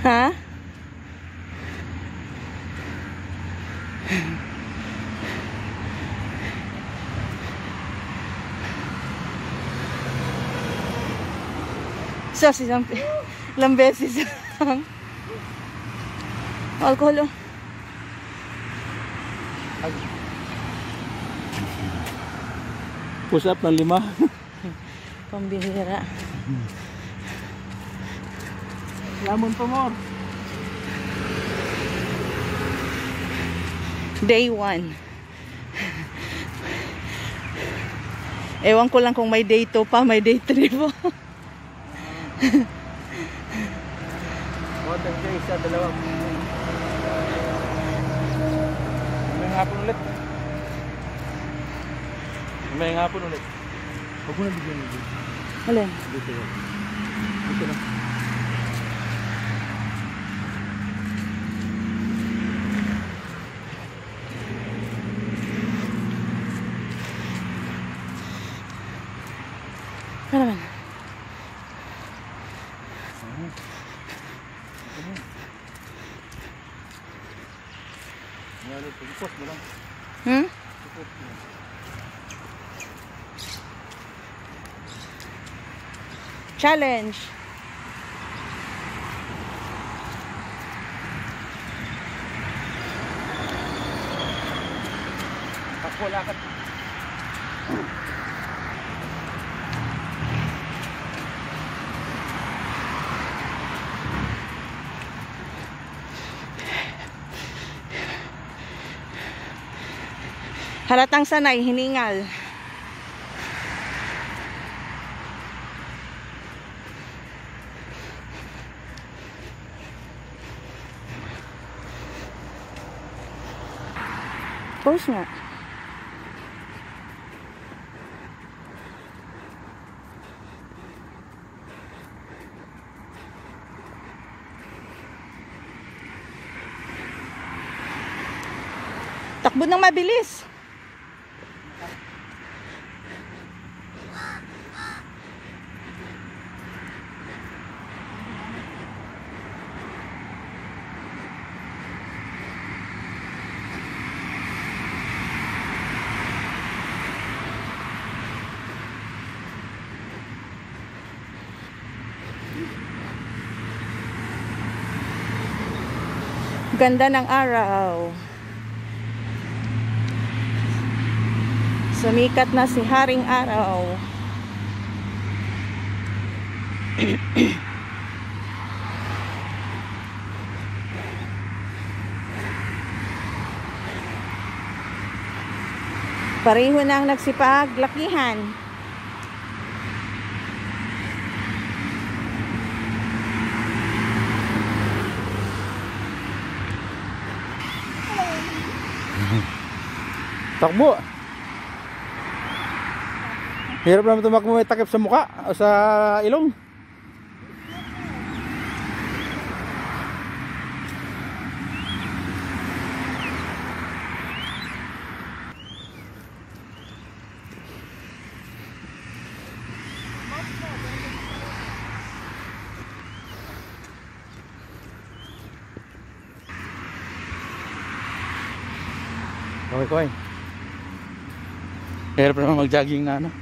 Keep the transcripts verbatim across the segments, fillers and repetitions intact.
Ha? So, isang ilang beses lang. Alcohol. Push up ng lima. Pambihira. Lamon pa more. Day one. Ewan ko lang kung may day two pa, may day three po. Water day isa, dalawa. May hapon ulit. May hapon ulit. Huwag mo na bigyan mo. Alin? Dito. Dito na. Ano naman? Pagpos mo lang. Hmm? Challenge. Takbo lakad. Halatang sanay, hiningal. Pause nga. Takbo ng mabilis. Ganda ng araw. Sumikat na si Haring Araw. Pareho na ang nagsipaglakihan. Takbo. Hirap naman tumakbo may takip sa mukha o sa ilong. Okay, okay. Hirap naman mag-jogging na ano.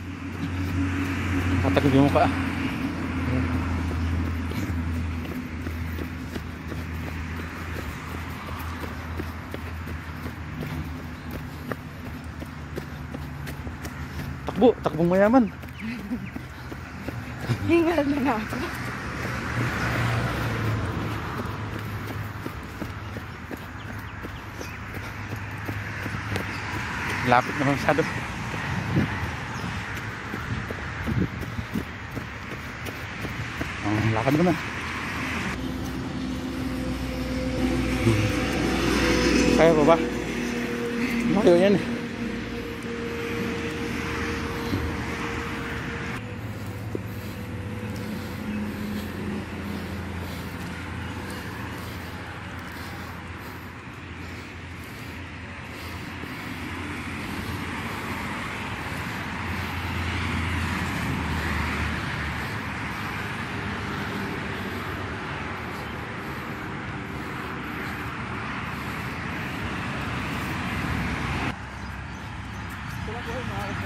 Matakip yung mukha. Takbo, takbong mayaman. Hingal na nga ako. Lapit naman masyado. Ang lakad naman. Kaya pa ba? Malayo yan eh.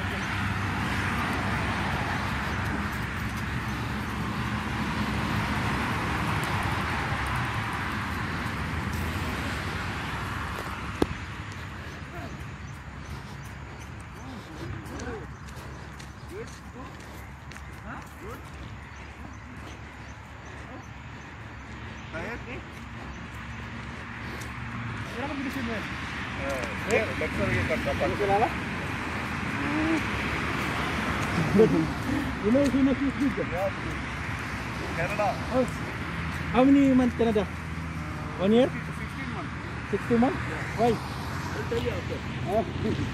Kenapa di sini? Here, let's show you the kapal. Kilala? You know how much is big? Canada. Oh. How many months Canada? One year? sixteen months. Sixty months? Why? I'll tell you after. Oh.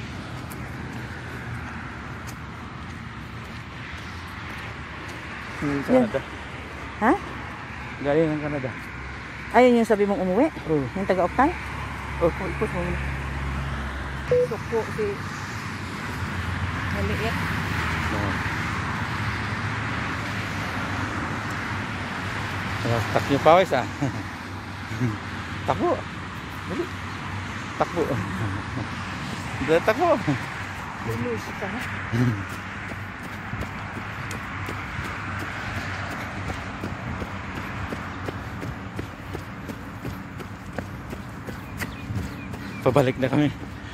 Canada. Ha? Galing ng Canada. Ayun yung sabi mong umuwi? Oh. Yung taga-Octan? Oh, ikot mo muna. Suko si... Maliit. Oh. Tak niyo pawis ah. Takbo. Dali. Takbo. Dali takbo. Lulus ka ha? Pabalik na kami.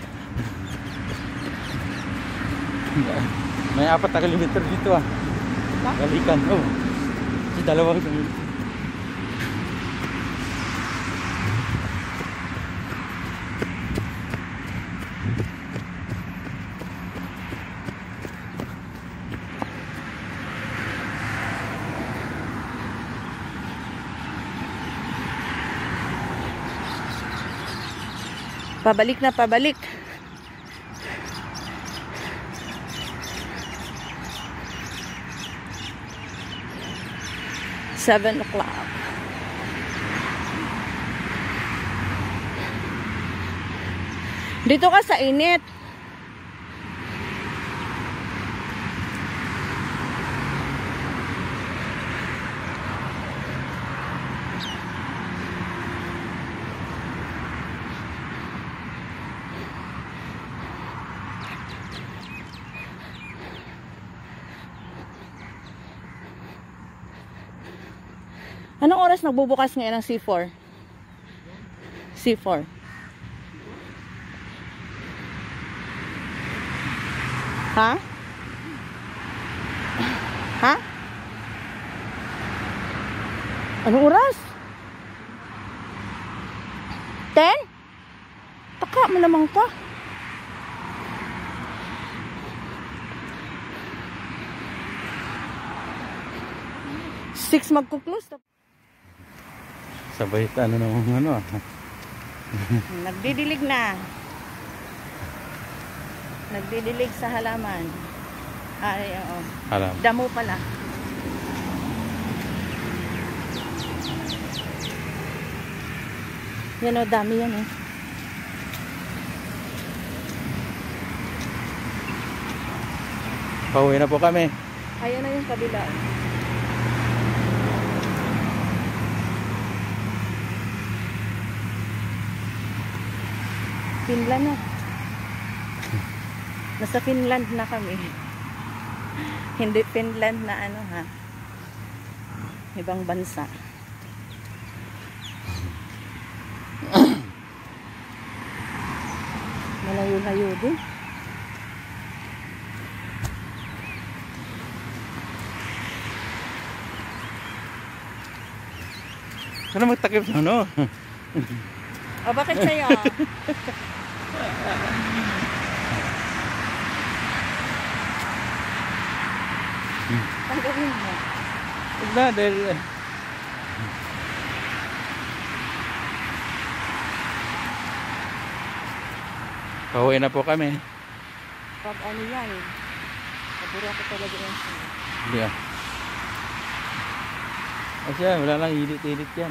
May apat na kilometer dito ah. Balikan. Oh. Kasi dalawang kilometer. Pabalik na pabalik. Seven o'clock. Dito ka sa init. Anong oras nagbubukas ngayon ng C four? C four. Ha? Ha? Anong oras? ten? Taka mo naman ka. six magkuklose. Sabay ano naman ano ah. Nagdidilig na. Nagdidilig sa halaman. Ay, oo. Alam. Damo pala. Yan o, dami yan eh. Pauwi na po kami. Ayan na yung kabila. Finland na. Nasa Finland na kami. Hindi Finland na ano ha. Ibang bansa. Malayo-layo din. Ano magtakip na ano? O bakit sa'yo? Ang gawin mo? Huwag na dahil pauwi na po kami. Pag ano yan, kabura ko talaga yan sa'yo. Hindi ah. Kasi yan, wala lang ilit-ilit yan.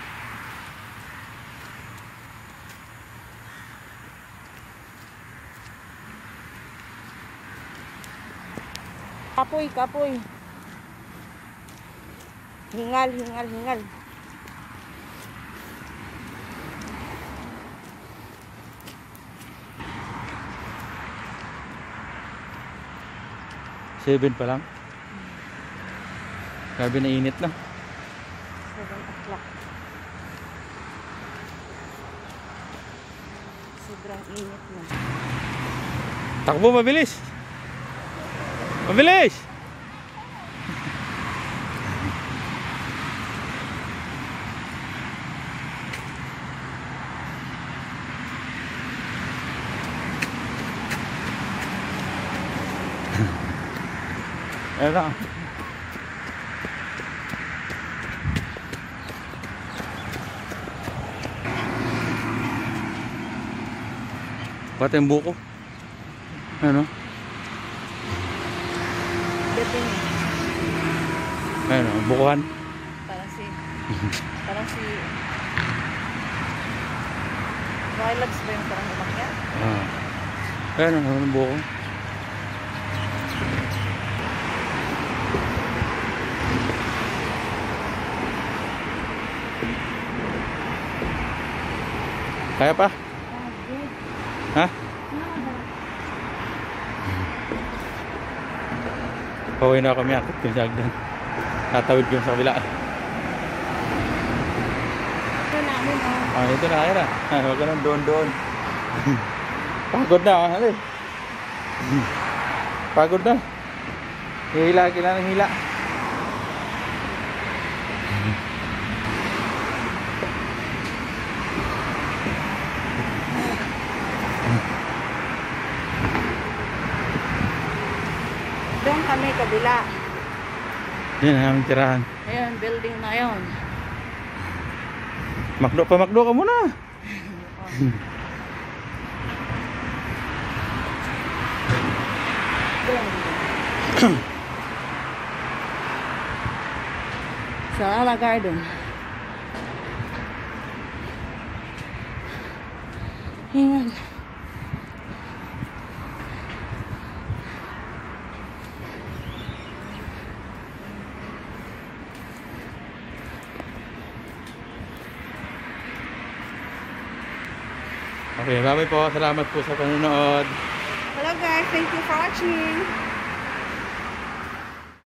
Kapoy, kapoy. Hingal, hingal, hingal. seven pa lang. Grabe na init na. seven o'clock. Sobrang init na. Takbo, mabilis! Mabilis! Ayan na. Pati yung buko. Ano? Dating. Ano, bukuhan. Parang si... parang si... Violets ba yung parang umakyat? Ah. Ayan, ano yung buko. Kaya pa? Ha? Pauwi na kami akit yung sagdan. Tatawid ko sa kabila. Ito namin, oh. Ah, ito na kaya na. Ah, huwag ka nang doon-doon. Pagod na, ah. Hali. Pagod na. Hila, kailangan ng hila. Doon kami kabila. Yan ang aming tirahan. Ayun, building na yun. Makdo pa, makdo ka muna. Sa Ala Garden. Ayan. Okay, bye-bye po. Salamat po sa panonood. Hello guys, thank you for watching.